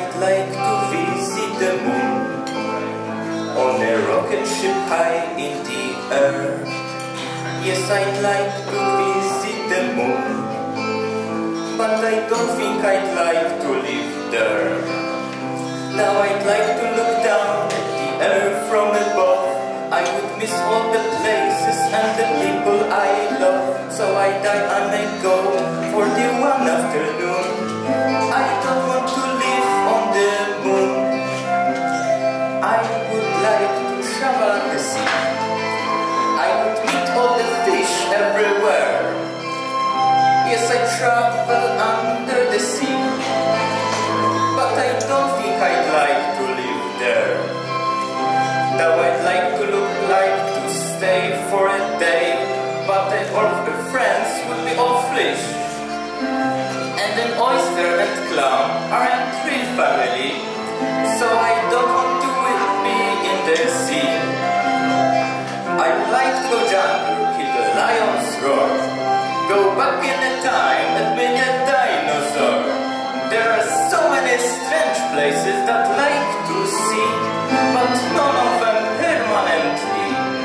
I'd like to visit the moon on a rocket ship high in the air. Yes, I'd like to visit the moon, but I don't think I'd like to live there. Now I'd like to look down at the earth from above. I would miss all the places and the people I love. So I die and I go for the one afternoon. I don't want to live on the moon. I would like to travel the sea. I would meet all the fish everywhere. Yes, I travel under the sea, but I don't think I'd like to live there. Though I'd like to look like to stay for a day, but then all of the friends would be all fish. And an oyster and clown aren't real family, so I don't want to be in the sea. I'd like to go jungle, kill the lion's roar, go back in the time and meet a dinosaur. There are so many strange places that I'd like to see, but none of them permanently.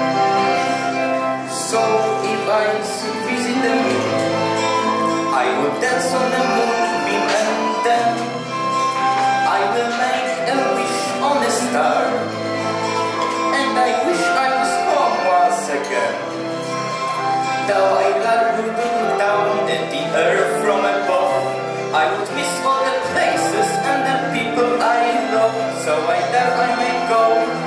So if I should visit the moon, I would dance on the moonbeam, and then I will make a wish on a star, and I wish I was home once again. Though I like to look down at the earth from above, I would miss all the places and the people I love. So I there I may go